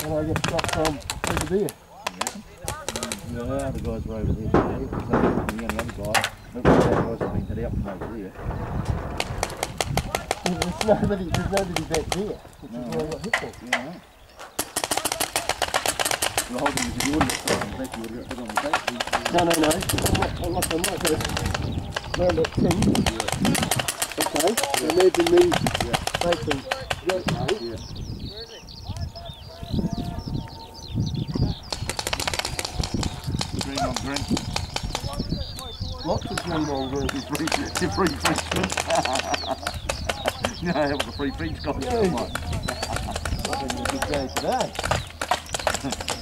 and I get shot from over there. Yeah, the guys were over there today, because they were the only other guy. But the guys have been headed out from over there. There's nobody back there, which is where I got hit for. Yeah. The whole thing is if you wouldn't have thrown back, you would have got hit on the back. No. I'm not going to round that thing. Yeah. Okay, yeah. Imagine me making that way. Yeah. Green on green. Lots of green on green. You're free Frenchman. No, that was a free French guy. Yeah. What a good day today.